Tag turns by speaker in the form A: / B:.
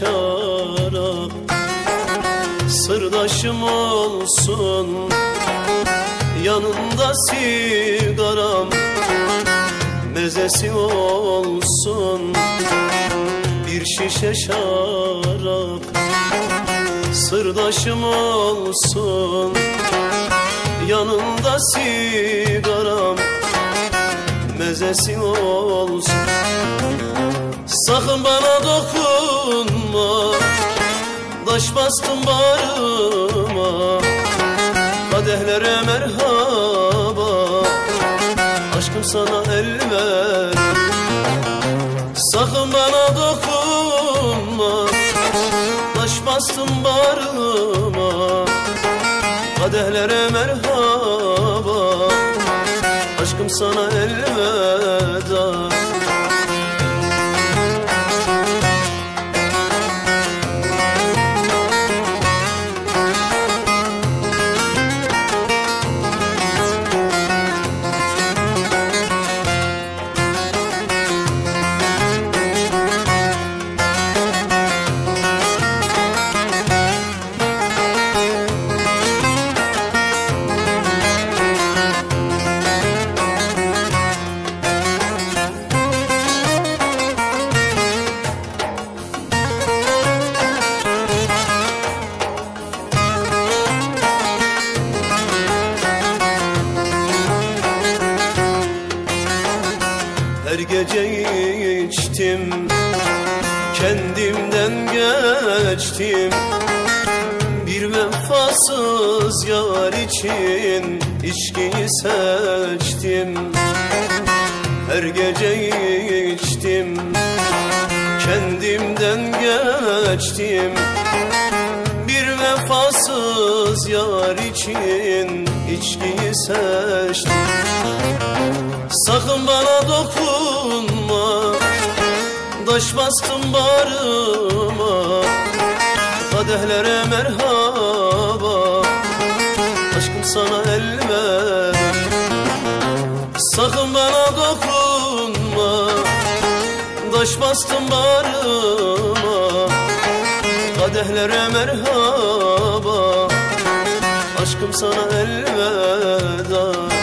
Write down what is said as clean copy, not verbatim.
A: şarap, sırdaşım olsun, yanında sigaram, mezesi olsun bir şişe şarap. Sırdaşım olsun, yanında sigaram, mezesi olsun. Sakın bana dokunma, taş bastım bağrıma, kadehlere merhaba, aşkım sana el ver. Sakın bana dokunma, taş bastım bağrıma, kadehlere merhaba, aşkım sana elveda. Her gece içtim, kendimden geçtim, bir vefasız yar için içkiyi seçtim. Her gece içtim, kendimden geçtim, bir vefasız yar için içkiyi seçtim. Sakın bana dokunma, taş bastım bağrıma, kadehlere merhaba, aşkım sana el ver. Sakın bana dokunma, taş bastım bağrıma, kadehlere merhaba, aşkım sana elveda.